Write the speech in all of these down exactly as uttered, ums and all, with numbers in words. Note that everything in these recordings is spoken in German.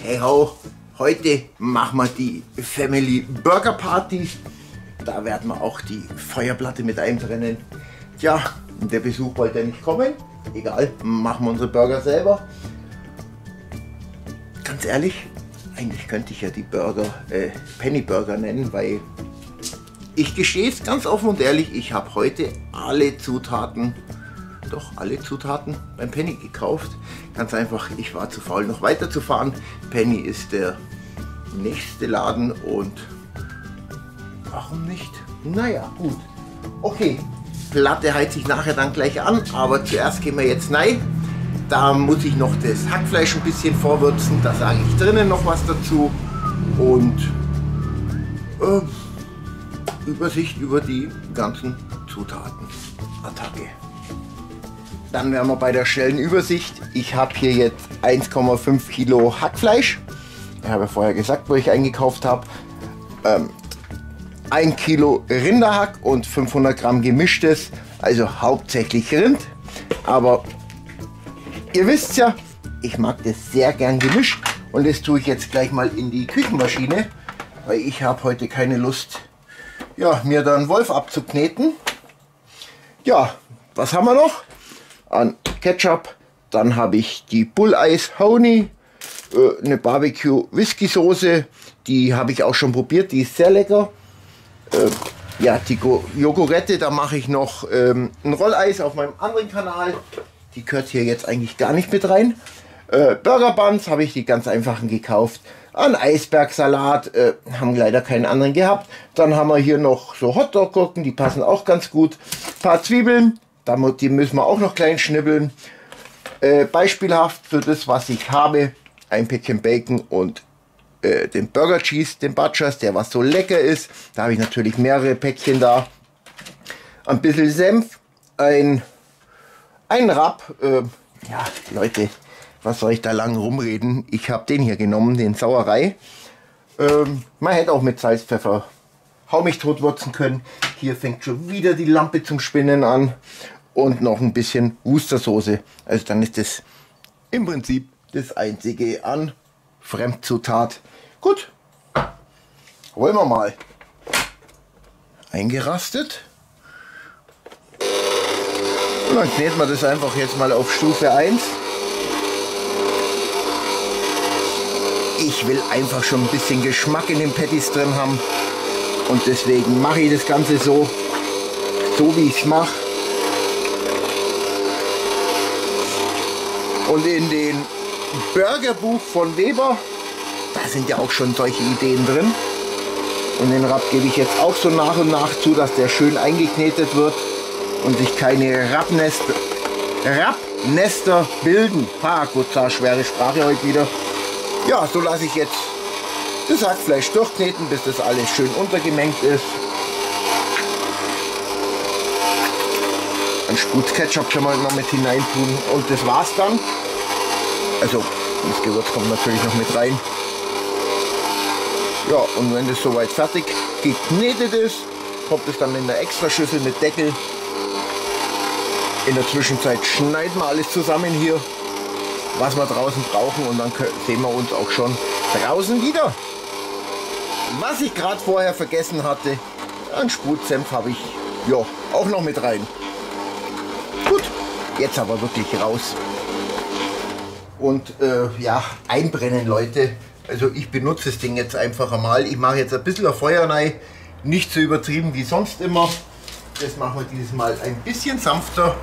Hey ho, heute machen wir die Family Burger Party. Da werden wir auch die Feuerplatte mit einbrennen. Tja, der Besuch wollte nicht kommen. Egal, machen wir unsere Burger selber. Ganz ehrlich, eigentlich könnte ich ja die Burger äh, Penny Burger nennen, weil ich gestehe es ganz offen und ehrlich, ich habe heute alle Zutaten, doch alle Zutaten beim Penny gekauft. Ganz einfach, ich war zu faul noch weiterzufahren. Penny ist der nächste Laden und warum nicht? Naja, gut. Okay, Platte heizt sich nachher dann gleich an, aber zuerst gehen wir jetzt rein. Da muss ich noch das Hackfleisch ein bisschen vorwürzen, da sage ich drinnen noch was dazu. Und äh, Übersicht über die ganzen Zutaten. Attacke. Dann wären wir bei der schnellen Übersicht. Ich habe hier jetzt eins Komma fünf Kilo Hackfleisch. Ich habe ja vorher gesagt, wo ich eingekauft habe. Ähm, ein Kilo Rinderhack und fünfhundert Gramm gemischtes, also hauptsächlich Rind. Aber ihr wisst ja, ich mag das sehr gern gemischt und das tue ich jetzt gleich mal in die Küchenmaschine, weil ich habe heute keine Lust, ja, mir da einen Wolf abzukneten. Ja, was haben wir noch? An Ketchup, dann habe ich die Bulleis Honey, äh, eine Barbecue Whisky Soße, die habe ich auch schon probiert, die ist sehr lecker. Äh, ja, die Jogurette, da mache ich noch ähm, ein Rolleis auf meinem anderen Kanal, die gehört hier jetzt eigentlich gar nicht mit rein. Äh, Burger Buns habe ich die ganz einfachen gekauft. Ein Eisbergsalat, äh, haben leider keinen anderen gehabt. Dann haben wir hier noch so Hotdog-Gurken, die passen auch ganz gut. Ein paar Zwiebeln, die müssen wir auch noch klein schnibbeln. Äh, beispielhaft für das, was ich habe, ein Päckchen Bacon und äh, den Burger Cheese, den Butchers, der was so lecker ist. Da habe ich natürlich mehrere Päckchen da. Ein bisschen Senf, ein, ein Rapp. Äh, ja, Leute, was soll ich da lang rumreden? Ich habe den hier genommen, den Sauerei. Ähm, man hätte auch mit Salz, Pfeffer, hau mich tot würzen können. Hier fängt schon wieder die Lampe zum Spinnen an. Und noch ein bisschen Wustersoße. Also dann ist das im Prinzip das einzige an Fremdzutat. Gut, wollen wir mal. Eingerastet. Und dann kneten wir das einfach jetzt mal auf Stufe eins. Ich will einfach schon ein bisschen Geschmack in den Patties drin haben. Und deswegen mache ich das Ganze so, so wie ich es mache. Und in den Burgerbuch von Weber, da sind ja auch schon solche Ideen drin. Und den Rapp gebe ich jetzt auch so nach und nach zu, dass der schön eingeknetet wird und sich keine Rappnester, Rappnester bilden. Ha, gut, so schwere Sprache heute wieder. Ja, so lasse ich jetzt das Hackfleisch durchkneten, bis das alles schön untergemengt ist. Ein Sprutz Ketchup schon mal noch mit hinein tun und das war's dann. Also das Gewürz kommt natürlich noch mit rein. Ja, und wenn das soweit fertig geknetet ist, kommt es dann in der Extraschüssel mit Deckel. In der Zwischenzeit schneiden wir alles zusammen hier, was wir draußen brauchen, und dann sehen wir uns auch schon draußen wieder. Was ich gerade vorher vergessen hatte, ein Sprutsenf habe ich ja auch noch mit rein. Gut, jetzt aber wirklich raus. Und äh, ja, einbrennen, Leute. Also ich benutze das Ding jetzt einfach einmal. Ich mache jetzt ein bisschen Feuer rein. Nicht so übertrieben wie sonst immer. Das machen wir dieses Mal ein bisschen sanfter.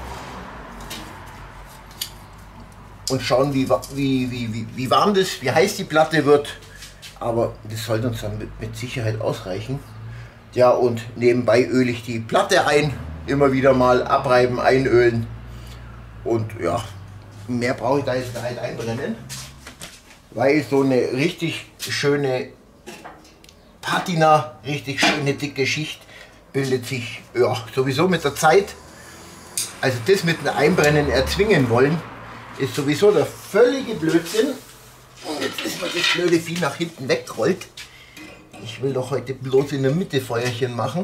Und schauen, wie, wie, wie, wie, wie warm das, wie heiß die Platte wird. Aber das sollte uns dann mit, mit Sicherheit ausreichen. Ja, und nebenbei öle ich die Platte ein. Immer wieder mal abreiben, einölen. Und ja, mehr brauche ich da jetzt gar nicht einbrennen. Weil so eine richtig schöne Patina, richtig schöne dicke Schicht bildet sich ja sowieso mit der Zeit. Also das mit einem Einbrennen erzwingen wollen, ist sowieso der völlige Blödsinn. Und jetzt ist mir das blöde Vieh nach hinten weggerollt. Ich will doch heute bloß in der Mitte Feuerchen machen.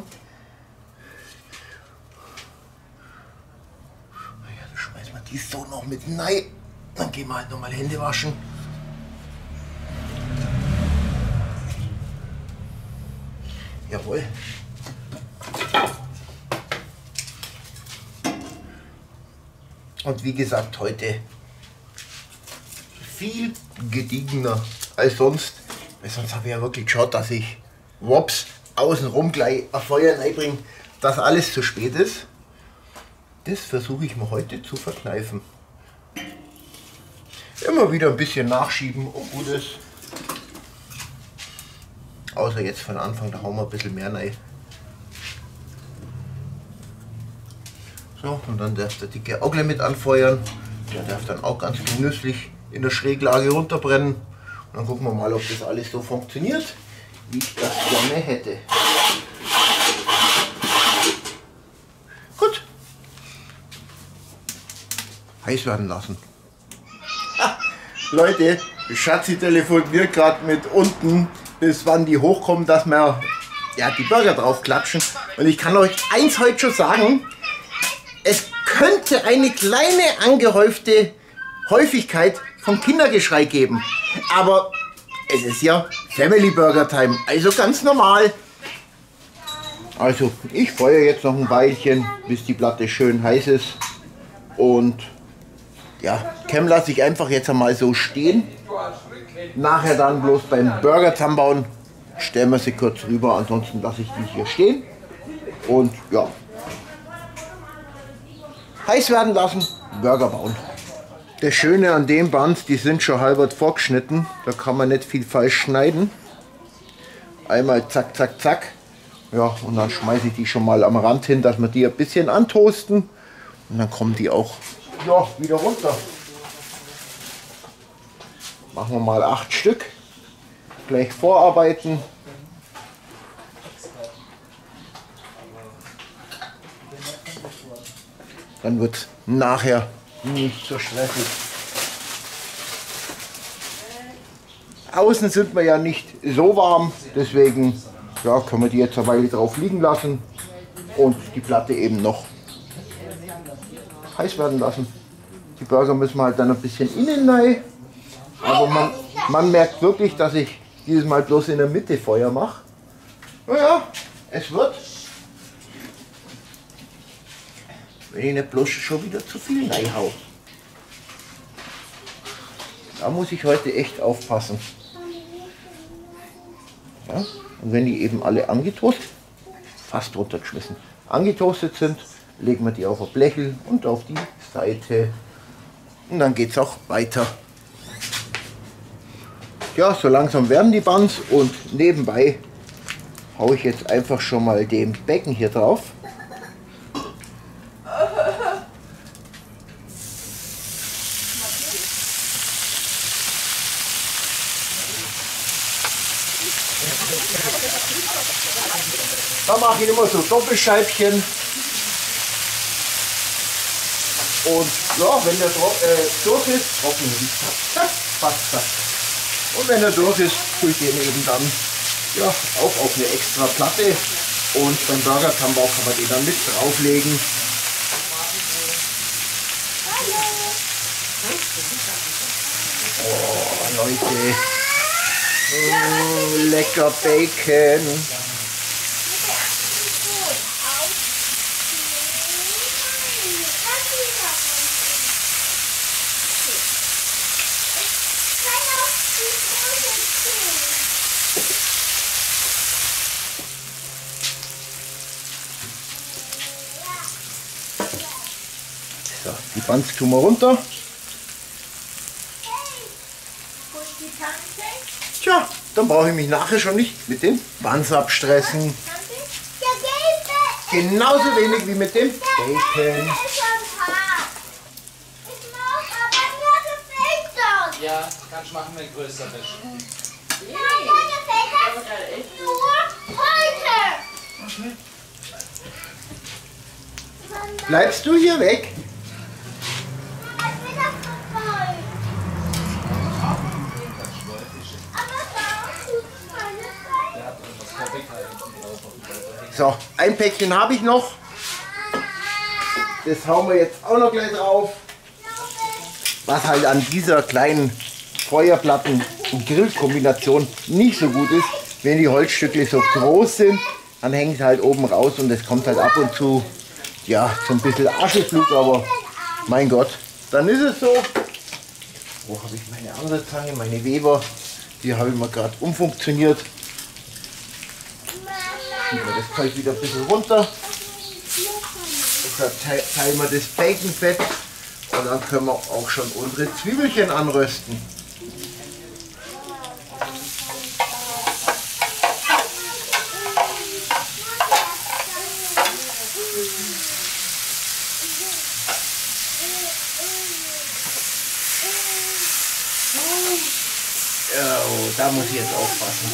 Naja, dann schmeißen wir die so noch mit rein. Dann gehen wir halt nochmal Hände waschen. Jawohl. Und wie gesagt, heute viel gediegener als sonst. Weil sonst habe ich ja wirklich geschaut, dass ich Wops außenrum gleich ein Feuer reinbringe, dass alles zu spät ist. Das versuche ich mir heute zu verkneifen. Immer wieder ein bisschen nachschieben und gut ist. Außer jetzt von Anfang, da hauen wir ein bisschen mehr rein. So, und dann darf der Dicke auch gleich mit anfeuern. Der darf dann auch ganz genüsslich in der Schräglage runterbrennen. Und dann gucken wir mal, ob das alles so funktioniert, wie ich das gerne hätte. Gut. Heiß werden lassen. Ha, Leute, Schatzi telefoniert gerade mit unten, bis wann die hochkommen, dass wir ja, die Burger drauf klatschen. Und ich kann euch eins heute schon sagen, es könnte eine kleine angehäufte Häufigkeit von Kindergeschrei geben. Aber es ist ja Family Burger Time, also ganz normal. Also ich feuere jetzt noch ein Weilchen, bis die Platte schön heiß ist. Und ja, Cam lasse ich einfach jetzt einmal so stehen. Nachher dann bloß beim Burger zusammenbauen, stellen wir sie kurz rüber, ansonsten lasse ich die hier stehen. Und ja, heiß werden lassen, Burger bauen. Das Schöne an den Buns, die sind schon halbert vorgeschnitten, da kann man nicht viel falsch schneiden. Einmal zack, zack, zack. Ja, und dann schmeiße ich die schon mal am Rand hin, dass wir die ein bisschen antoasten. Und dann kommen die auch ja, wieder runter. Machen wir mal acht Stück. Gleich vorarbeiten. Dann wird es nachher nicht so stressig. Außen sind wir ja nicht so warm, deswegen ja, können wir die jetzt eine Weile drauf liegen lassen und die Platte eben noch heiß werden lassen. Die Burger müssen wir halt dann ein bisschen innen rein, aber man, man merkt wirklich, dass ich dieses Mal bloß in der Mitte Feuer mache. Naja, es wird. Wenn ich nicht bloß schon wieder zu viel reinhau. Da muss ich heute echt aufpassen. Ja, und wenn die eben alle angetoastet, fast runtergeschmissen, angetoastet sind, legen wir die auf ein Blechel und auf die Seite. Und dann geht es auch weiter. Ja, so langsam werden die Buns und nebenbei haue ich jetzt einfach schon mal den Becken hier drauf. Da mache ich immer so Doppelscheibchen. Und ja, wenn der äh, durch ist, trocken passt das. Und wenn er durch ist, tue ich den eben dann ja, auch auf eine extra Platte. Und beim Burger-Zusammenbau kann man den dann mit drauflegen. Oh, Leute. Mm, lecker Bacon. So, die Buns tun wir runter. Tja, dann brauche ich mich nachher schon nicht mit den Buns abstressen. Genauso wenig wie mit dem Bacon. Ja, kannst du machen, wenn größer bist. Ja, mir gefällt das nur heute. Bleibst du hier weg? So, ein Päckchen habe ich noch. Das hauen wir jetzt auch noch gleich drauf. Was halt an dieser kleinen Feuerplatten- und Grillkombination nicht so gut ist, wenn die Holzstücke so groß sind, dann hängt es halt oben raus und es kommt halt ab und zu, ja, so ein bisschen Ascheflug, aber mein Gott, dann ist es so. Wo habe ich meine andere Zange, meine Weber, die habe ich mir gerade umfunktioniert. Schieben wir das Zeug wieder ein bisschen runter. Deshalb teilen wir das Baconfett und dann können wir auch schon unsere Zwiebelchen anrösten. Oh, da muss ich jetzt aufpassen.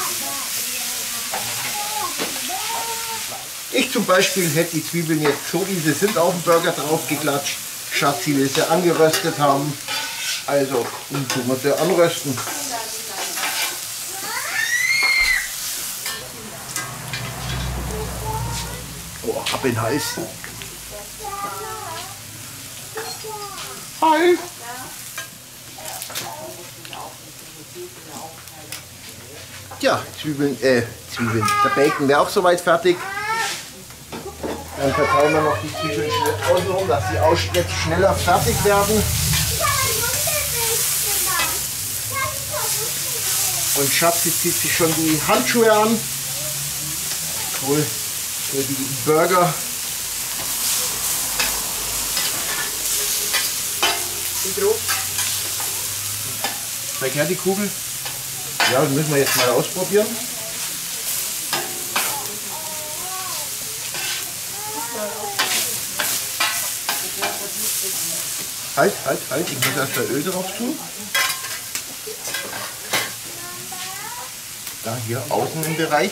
Ich zum Beispiel hätte die Zwiebeln jetzt so wie sie sind auf den Burger drauf geklatscht. Schatzi will sie angeröstet haben. Also, nun tun wir sie anrösten. Oh, hab den Hals. Hi. Ja, Zwiebeln, äh, Zwiebeln. Der Bacon wäre auch soweit fertig. Dann verteilen wir noch die Zwiebeln schnell außenrum, dass sie auch jetzt schneller fertig werden. Und Schatzi zieht sich schon die Handschuhe an. Cool. Für die Burger. Wie groß? Zeig her die Kugel. Ja, das müssen wir jetzt mal ausprobieren. Halt, halt, halt, ich muss erst mal Öl drauf tun. Da hier außen im Bereich.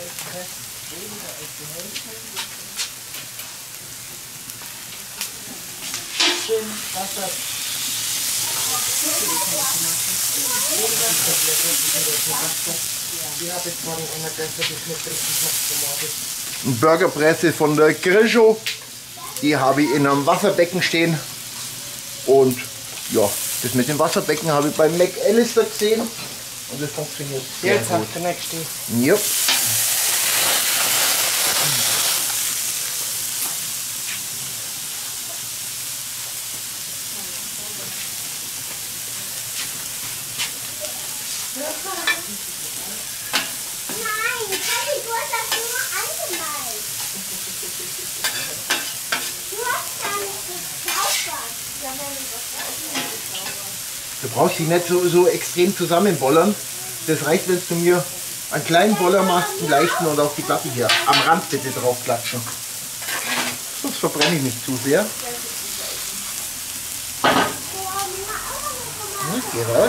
Schön Wasser. Burgerpresse von der Grillshow. Die habe ich in einem Wasserbecken stehen. Und ja, das mit dem Wasserbecken habe ich beim McAllister gesehen. Und das funktioniert sehr Jetzt gut. hat der nächste. Ja. Nein, Papi, du hast das nur angemalt. Du hast gar nicht gezaubert. Ja, nein, du hast gezaubert. Du brauchst die nicht so, so extrem zusammenbollern. Das reicht, wenn du mir einen kleinen Boller machst, einen leichten und auf die Platte hier am Rand bitte drauf klatschen. Sonst verbrenne ich mich zu sehr. Ja, geh raus.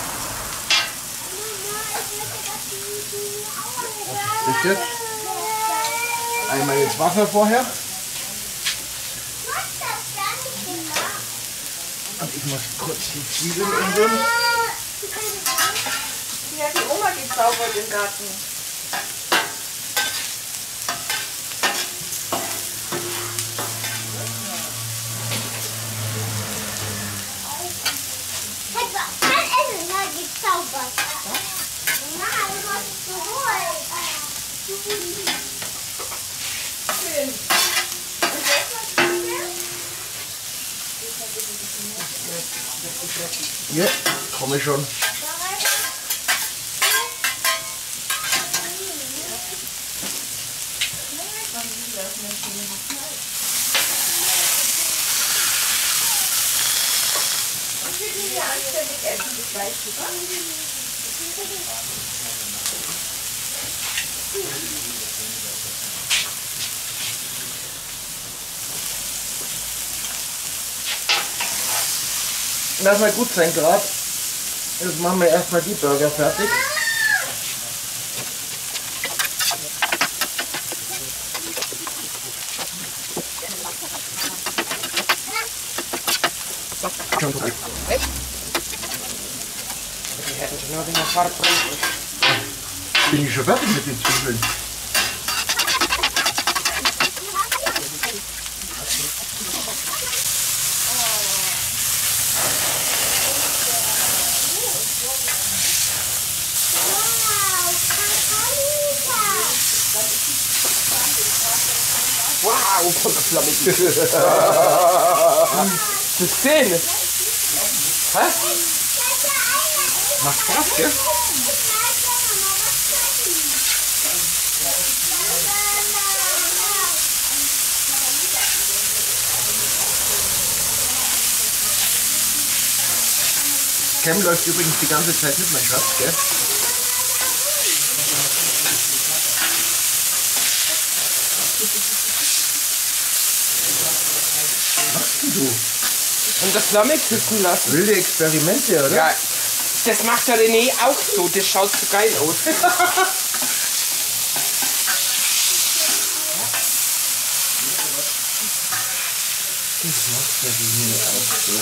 Was ist das jetzt? Einmal ins Wasser vorher. Du hast das gar nicht gemacht. Und ich muss kurz die Zwiebeln umrühren. Die hat die Oma gezaubert im Garten. Hätte kein Essen mal gezaubert. Nein, du hast es geholt. Schön. Und jetzt was du Ja, komme schon. Und wir gehen ja anständig essen, das weißt du, was? Lass mal gut sein gerade. Jetzt machen wir erstmal die Burger fertig. Schon gut. Die hätten schon noch in der Farbe. Bin ich schon fertig mit den Zwiebeln? Wow, Kakao. Wow, von der Flamme. Das gesehen? Hä? Macht Spaß, gell? Cam läuft übrigens die ganze Zeit mit, mein Schatz, gell? Was machst denn du? Und das Flamme küssen lassen. Wilde Experimente, oder? Ja, das macht der René auch so. Das schaut so geil aus. Das macht der René auch so.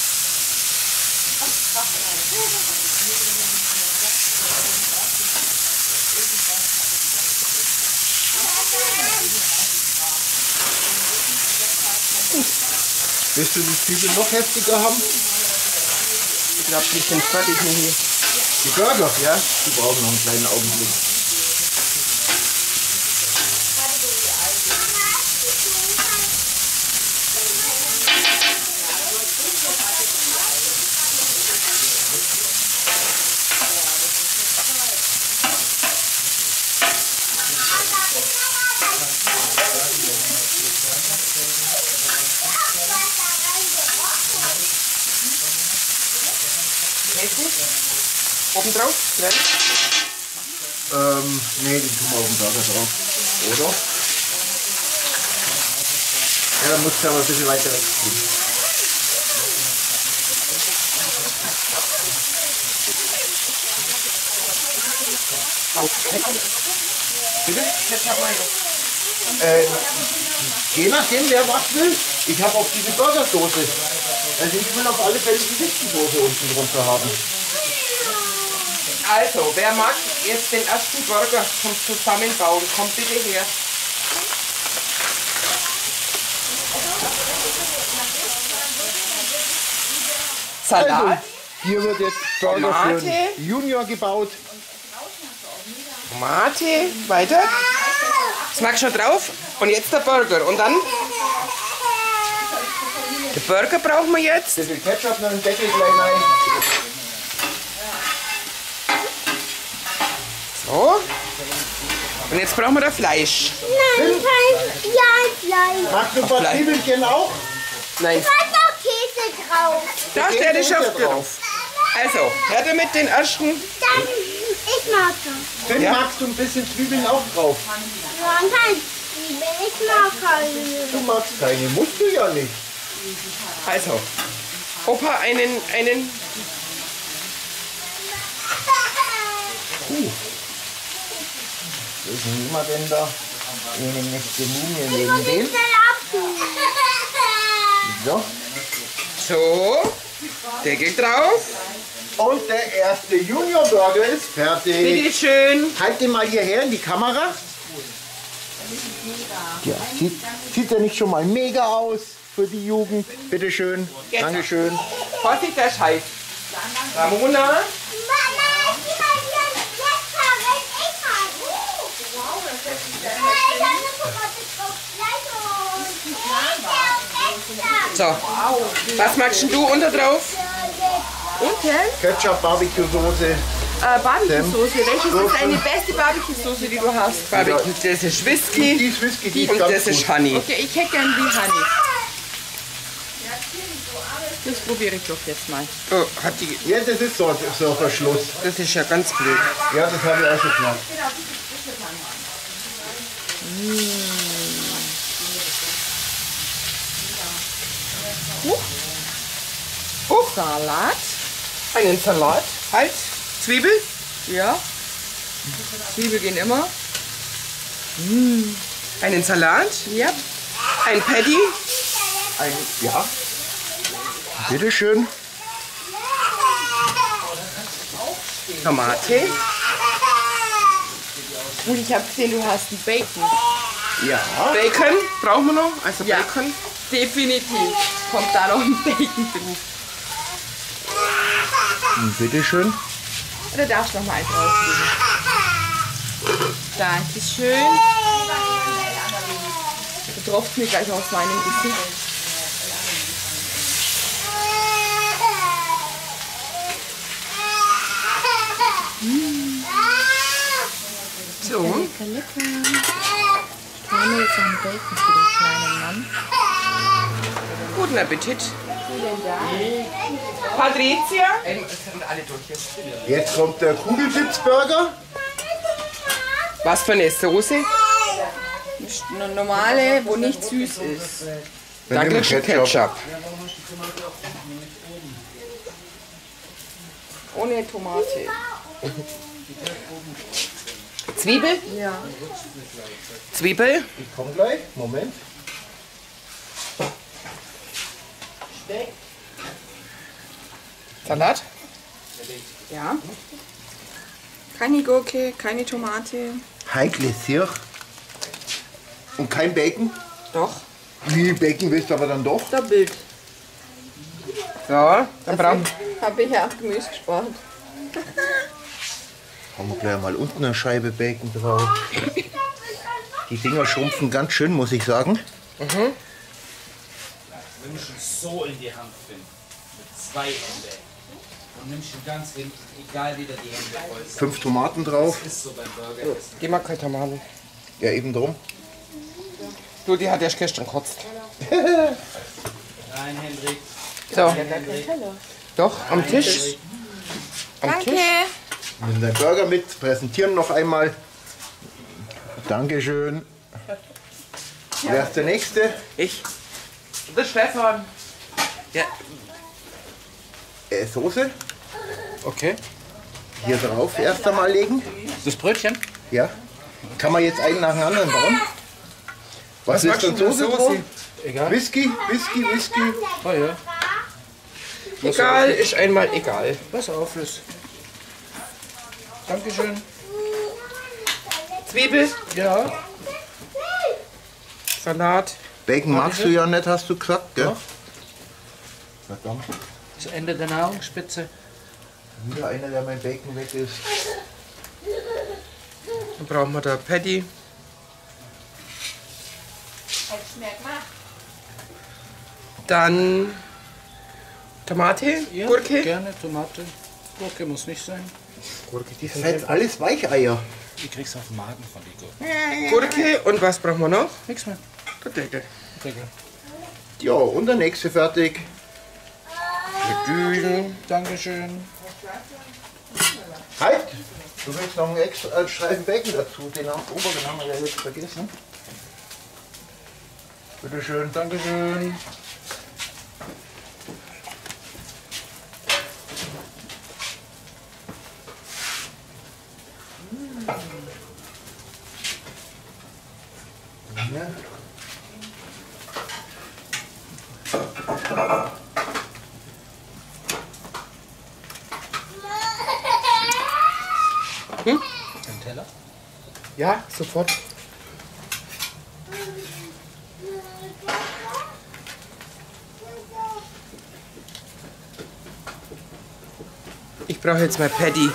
Willst du die Zwiebeln noch heftiger haben? Ich glaube, die sind fertig hier. Die Burger? Ja. Die brauchen noch einen kleinen Augenblick. Oben drauf? Drin? Ähm, nee, den tun wir auf den Burger drauf. Oder? Ja, dann musst du aber ein bisschen weiter wegziehen. Bitte? Äh, je nachdem, wer was will. Ich habe auch diese Burgersoße. Also ich will auf alle Fälle die Whisky-Soße unten drunter haben. Also, wer mag jetzt den ersten Burger zum Zusammenbauen? Kommt bitte her. Salat. Also, hier wird jetzt Burger Tomate. für den Junior gebaut. Tomate, weiter. Das mag schon drauf. Und jetzt der Burger. Und dann? Der Burger brauchen wir jetzt. Ein bisschen Ketchup noch im Deckel gleich rein. So. Und jetzt brauchen wir das Fleisch. Nein, kein ja, Fleisch. Magst du ein paar Fleisch. Zwiebelchen auch? Nein, Da ist noch Käse drauf. da steht es Käse auf ist ja drauf. Also, her damit den ersten. Dann, ich mag das. Finn, Ja. magst du ein bisschen Zwiebeln auch drauf? Ja, und kein Zwiebeln. Ich mag keine. Du magst keine, musst du ja nicht. Also, Opa einen, einen. Puh. Was nehmen wir denn da? Eine nächste Mumie neben dem. So. So. Deckel drauf. Und der erste Junior Burger ist fertig. Bitte schön. Halt den mal hierher in die Kamera. Ja, sieht, sieht ja nicht schon mal mega aus für die Jugend. Bitte schön. Jetzt. Dankeschön. Vorsicht, der Scheiß. Ramona. Mama, ich kann hier jetzt verrennt. Ich kann. Wow, das ist ja. Ich habe eine Tomate drauf. So. Was magst denn du unter drauf? Unten? Ketchup, Barbecue-Soße. Äh, Barbecue-Soße. Welche ist deine beste Barbecue-Soße, die du hast? Barbecue, das ist Whisky. Die ist Whisky, die ist Und ganz das ist gut. Honey. Okay, ich hätte gern die Honey. Das probiere ich doch jetzt mal. Oh, hat die, Ja, das ist so, so ein Verschluss. das ist ja ganz blöd. Ja, das habe ich auch schon gemacht. Oh, Salat. einen Salat. Halt. Zwiebel. Ja. Zwiebel gehen immer. Einen Salat. Ja. Ein Patty. Ein, ja. Bitte schön. Tomate. Und ich habe gesehen, du hast einen Bacon. Ja. Bacon. Brauchen wir noch? Also Ja. Bacon. Definitiv. Kommt da noch ein Bacon drauf. Bitte schön. Oder darfst du noch mal eins rauslegen? Dankeschön. tropft mir gleich aus meinem Gesicht. So. Lecker, lecker. Ich brauche jetzt einen Bacon für den kleinen Mann. Guten Appetit. Patricia? Jetzt kommt der Kugelsitzburger. Was für eine Soße? Eine normale, wo nicht süß ist. Wir nehmen Douglas Ketchup. Ohne Tomate. Zwiebel? Ja. Zwiebel? Ich komme gleich. Moment. Salat? Ja. Keine Gurke, keine Tomate. Heikle Sirch. Und kein Bacon? Doch. Wie Bacon willst du aber dann doch? Der Bild. So, dann brauchen Habe ich ja auch Gemüse gespart. Haben wir gleich mal unten eine Scheibe Bacon drauf. Die Dinger schrumpfen ganz schön, muss ich sagen. Wenn ich ihn so in die Hand bin, mit zwei Händen, und nimmst ihn ganz hinten, egal wie der die Hände voll sind. Fünf Tomaten drauf. Das ist so beim Burger. Geh mal keine Tomaten. Ja, eben drum. Du, die hat erst gestern gekotzt. Rein, Hendrik. So. Doch, am Tisch. Am Danke. Tisch. Nimm deinen Burger mit, präsentieren noch einmal. Dankeschön. Wer ist der Nächste? Ich. Das ist Stefan. Ja. Äh, Soße. Okay. Hier drauf erst einmal legen. Das Brötchen? Ja. Kann man jetzt einen nach dem anderen bauen? Was, ist denn Soße drauf? Egal. Whisky, Whisky, Whisky. Oh ja. Egal, ist einmal egal. Was auf ist. Dankeschön. Zwiebel, Ja. Salat. Bacon magst du ja nicht, hast du gesagt, gell? Doch. Verdammt. Das Ende der Nahrungsspitze. Wieder einer, der mein Bacon weg ist. Dann brauchen wir da Patty. Dann Tomate, Ja, Gurke. Gerne, Tomate. Gurke muss nicht sein. Gurke, die Das sind jetzt alles Weicheier. Ich krieg's auf den Magen von die Gurke. Gurke und was brauchen wir noch? Nix mehr. Der Deckel. Deckel. Ja, und der nächste fertig. Düsen. Dankeschön. Halt! Du willst noch einen extra einen Streifen Bacon dazu. Den haben, oberen haben wir ja jetzt vergessen. Bitteschön. Dankeschön. Ja. Hm? Ein Teller? Ja, sofort. Ich brauche jetzt mal Patty.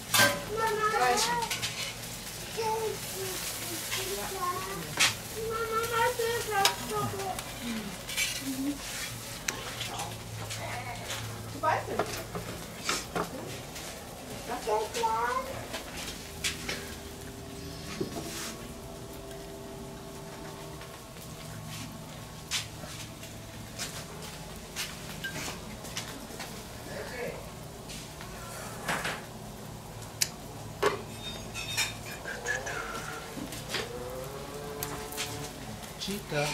Chica.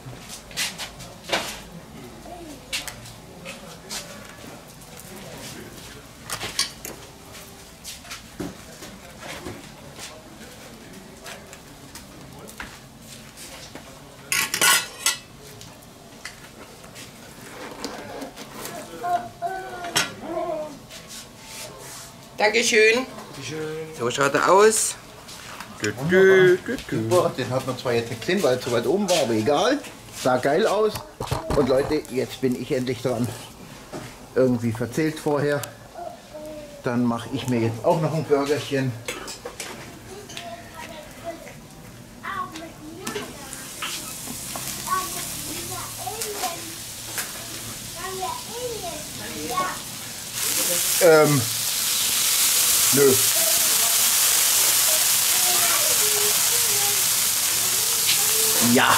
Dankeschön. So schaut er aus. Dü, dü, dü, dü. Boah, den hat man zwar jetzt nicht gesehen, weil er zu weit oben war, aber egal. Sah geil aus. Und Leute, jetzt bin ich endlich dran. Irgendwie verzählt vorher. Dann mache ich mir jetzt auch noch ein Burgerchen. Ähm, nö. Ja.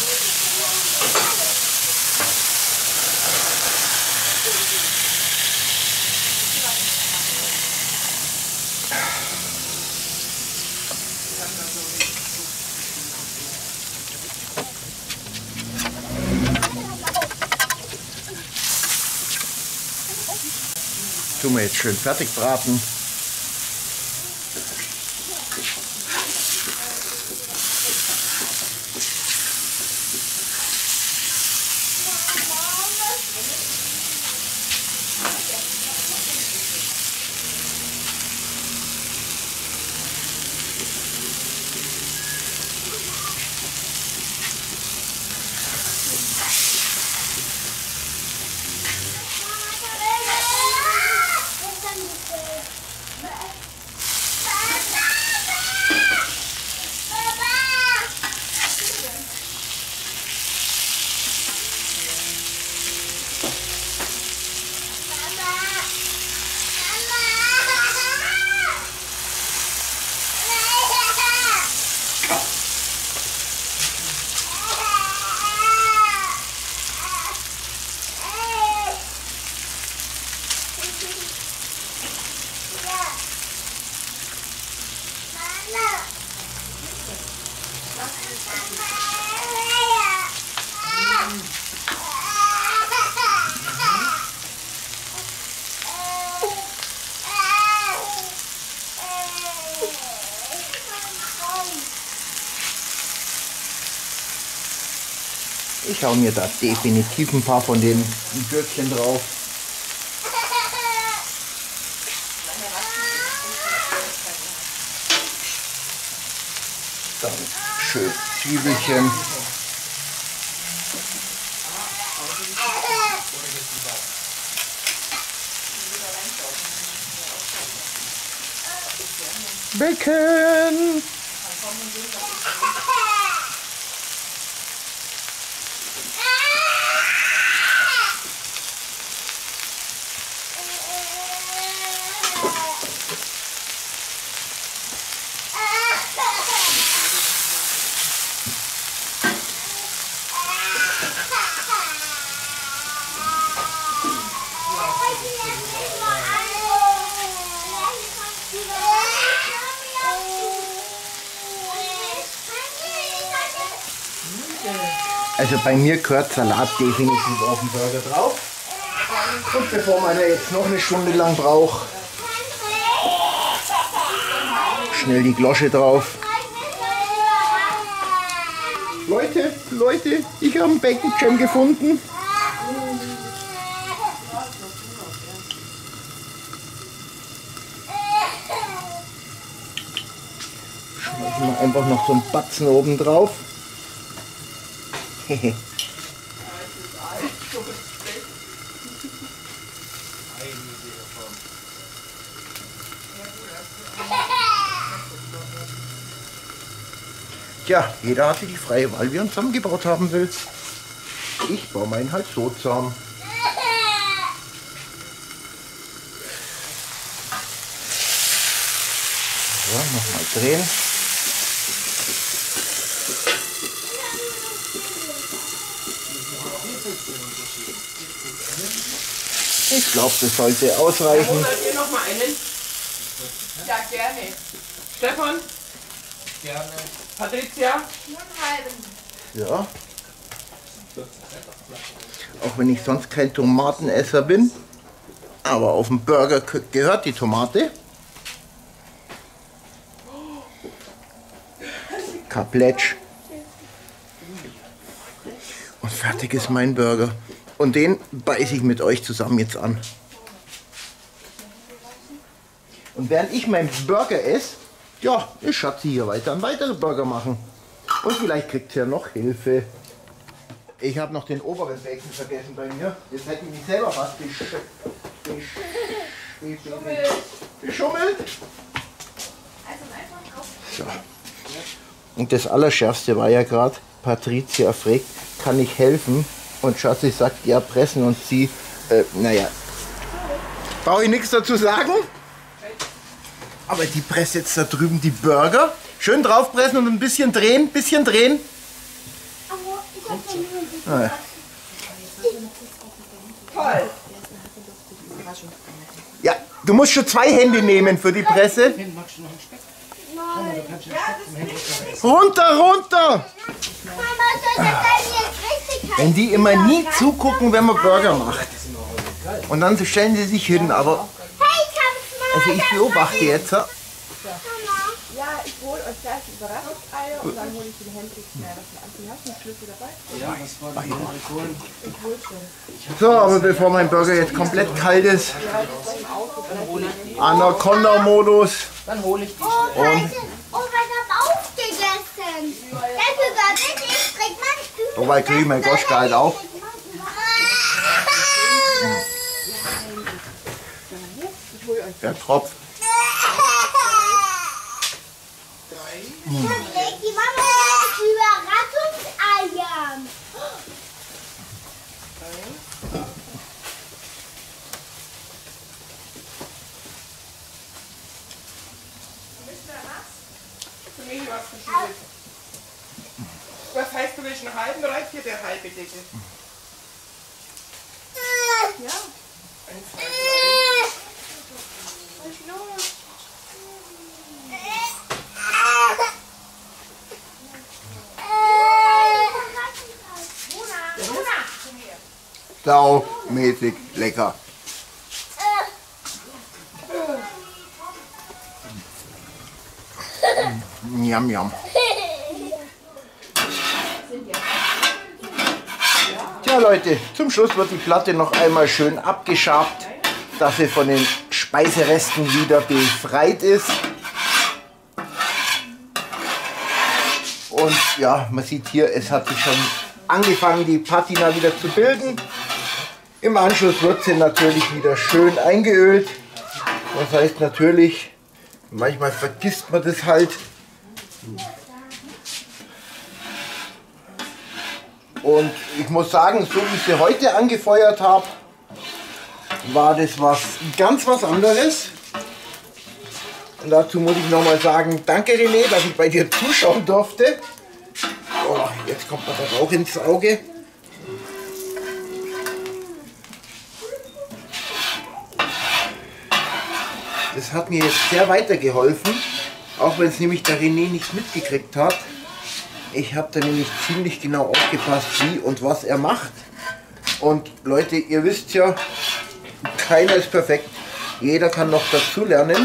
Tun wir jetzt schön fertig braten. Ich hau mir da definitiv ein paar von den Gürkchen drauf. Dann schön Zwiebelchen. Bacon. Also bei mir gehört Salat definitiv auf den Burger drauf. Und bevor man jetzt noch eine Stunde lang braucht, schnell die Glosche drauf. Leute, Leute, ich habe einen Bacon Jam gefunden. Schmeißen wir einfach noch so einen Batzen oben drauf. Tja, jeder hatte die freie Wahl, wie er ihn zusammengebaut haben will. Ich baue meinen halt so zusammen. So, nochmal drehen. Ich glaube, das sollte ausreichen. Wollt ihr noch mal einen? Ja, gerne. Stefan? Gerne. Patricia? Ja. Auch wenn ich sonst kein Tomatenesser bin. Aber auf dem Burger gehört die Tomate. Kapletsch. Und fertig ist mein Burger. Und den beiße ich mit euch zusammen jetzt an. Und während ich meinen Burger esse, ja, ist Schatzi hier weiter einen weiteren Burger machen. Und vielleicht kriegt ihr ja noch Hilfe. Ich habe noch den oberen Bacon vergessen bei mir. Jetzt hätte ich mich selber fast gesch gesch geschummelt. So. Und das Allerschärfste war ja gerade, Patricia fragt, kann ich helfen? Und Schatzi sagt, ja, pressen und sie, äh, naja, Brauche ich nichts dazu sagen. Aber die presst jetzt da drüben die Burger. Schön draufpressen und ein bisschen drehen, bisschen drehen. Ah, ja. Toll. Ja, du musst schon zwei Hände nehmen für die Presse. Runter, runter! Wenn die immer nie zugucken, wenn man Burger macht. Und dann stellen sie sich hin, aber also ich beobachte jetzt. Ja, ich hole euch gleich ein Überraschungsei und dann hole ich den Hendrik schnell was an. Hast du einen Schlüssel dabei? Ja, was war das? Ich hole schon. So, aber bevor mein Burger jetzt komplett kalt ist, Anaconda-Modus. Dann hole ich die. Oh, Leute, oh, was hab aufgegessen? Dafür war das nicht, trägt man. So weit kriege ich mein Goschka halt auch. Der Tropf. Die Mama hat Überraschungseier. Für mich was verschieden. Was heißt, du willst einen halben, reicht dir der halbe Deckel? Ja. Eins, zwei, drei. Saumäßig lecker. Njam, njam. Tja Leute, zum Schluss wird die Platte noch einmal schön abgeschabt, dass sie von den Speiseresten wieder befreit ist. Und ja, man sieht hier, es hat sich schon angefangen, die Patina wieder zu bilden. Im Anschluss wird sie natürlich wieder schön eingeölt. Das heißt natürlich, manchmal vergisst man das halt. Und ich muss sagen, so wie ich sie heute angefeuert habe, war das was ganz was anderes. Und dazu muss ich nochmal sagen, danke René, dass ich bei dir zuschauen durfte. Oh, jetzt kommt mir der Rauch ins Auge. Das hat mir jetzt sehr weitergeholfen, auch wenn es nämlich der René nicht mitgekriegt hat. Ich habe da nämlich ziemlich genau aufgepasst, wie und was er macht. Und Leute, ihr wisst ja, keiner ist perfekt. Jeder kann noch dazu lernen.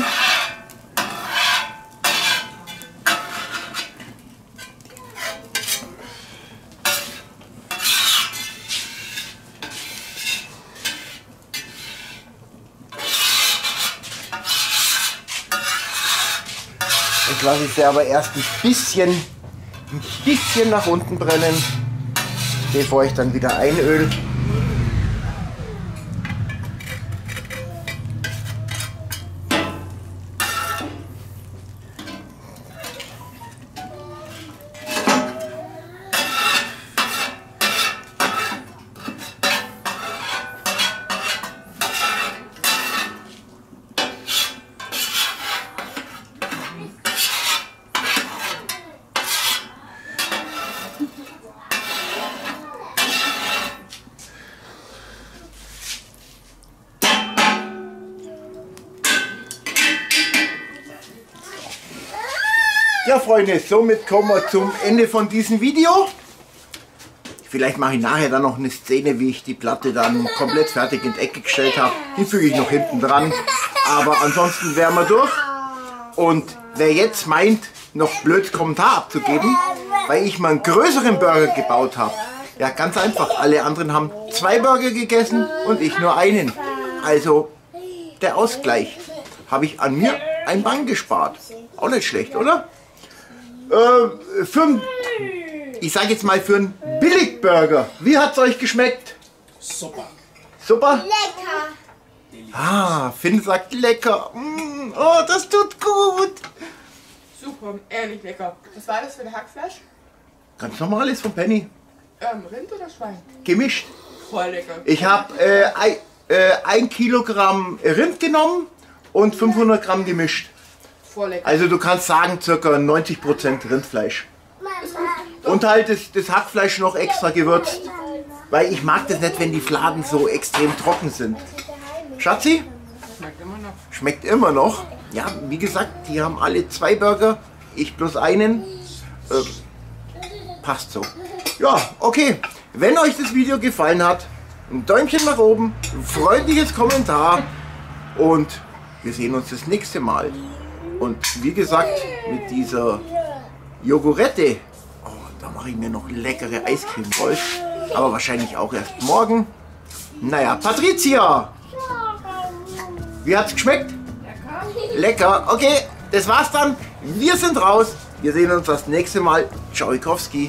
Jetzt lasse ich sie aber erst ein bisschen, ein bisschen nach unten brennen, bevor ich dann wieder einöle. Ja Freunde, somit kommen wir zum Ende von diesem Video. Vielleicht mache ich nachher dann noch eine Szene, wie ich die Platte dann komplett fertig in die Ecke gestellt habe. Die füge ich noch hinten dran. Aber ansonsten wären wir durch. Und wer jetzt meint, noch blöd Kommentar abzugeben, weil ich mal einen größeren Burger gebaut habe. Ja, ganz einfach. Alle anderen haben zwei Burger gegessen und ich nur einen. Also der Ausgleich. Habe ich an mir ein Bein gespart. Auch nicht schlecht, oder? Äh, für ein, ich sage jetzt mal für einen Billigburger. Wie hat es euch geschmeckt? Super. Super? Lecker. Ah, Finn sagt lecker. Mm, oh, das tut gut. Super, ehrlich lecker. Was war das für ein Hackfleisch? Ganz normales von Penny. Ähm, Rind oder Schwein? Gemischt. Voll lecker. Ich habe äh, Ei, äh, ein Kilogramm Rind genommen und fünfhundert Gramm gemischt. Voll lecker. Also du kannst sagen ca. neunzig Prozent Rindfleisch. Und halt das, das Hackfleisch noch extra gewürzt. Weil ich mag das nicht, wenn die Fladen so extrem trocken sind. Schatzi? Schmeckt immer noch. Schmeckt immer noch. Ja, wie gesagt, die haben alle zwei Burger. Ich bloß einen. Äh, passt so. Ja, okay. Wenn euch das Video gefallen hat, ein Däumchen nach oben, ein freundliches Kommentar und wir sehen uns das nächste Mal. Und wie gesagt, mit dieser Jogurette, oh, da mache ich mir noch leckere Eiscreme-Rolls, aber wahrscheinlich auch erst morgen. Naja, Patricia, wie hat's geschmeckt? Lecker. Okay, das war's dann. Wir sind raus. Wir sehen uns das nächste Mal. Tschauikowski.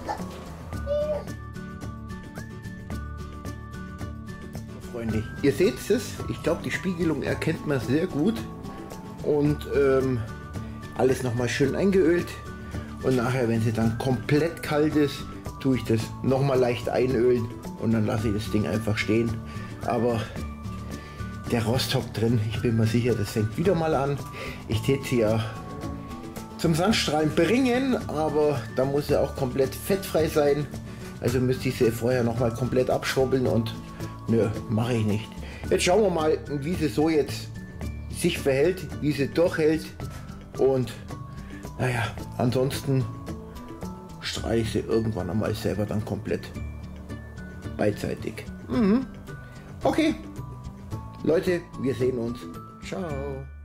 Freunde, ihr seht es. Ich glaube, die Spiegelung erkennt man sehr gut. Und ähm, alles nochmal schön eingeölt. Und nachher, wenn sie dann komplett kalt ist, tue ich das nochmal leicht einölen. Und dann lasse ich das Ding einfach stehen. Aber der Rost hockt drin. Ich bin mir sicher, das fängt wieder mal an. Ich täte sie ja zum Sandstrahlen bringen, aber da muss sie auch komplett fettfrei sein. Also müsste ich sie vorher noch mal komplett abschrubbeln und nö, mache ich nicht. Jetzt schauen wir mal, wie sie so jetzt sich verhält, wie sie durchhält und naja, ansonsten streiche ich sie irgendwann einmal selber dann komplett beidseitig. Mhm. Okay, Leute, wir sehen uns. Ciao.